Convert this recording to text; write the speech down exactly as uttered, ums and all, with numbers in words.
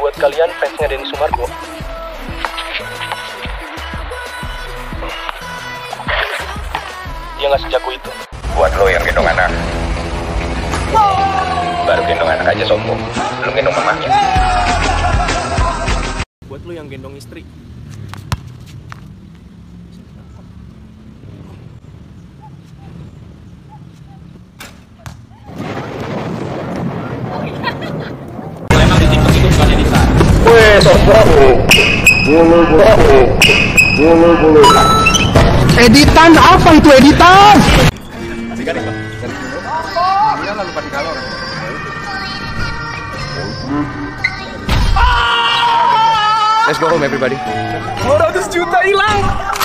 buat kalian fansnya Denny Sumargo. Dia nggak sejago itu. Buat lo yang gendong anak, baru gendong anak aja sombong, belum gendong mamanya. Buat lo yang gendong istri, Weh, sombong. Boleh, boleh. Boleh, boleh. Editan apa itu editan? Let's go home everybody. dua ratus juta hilang.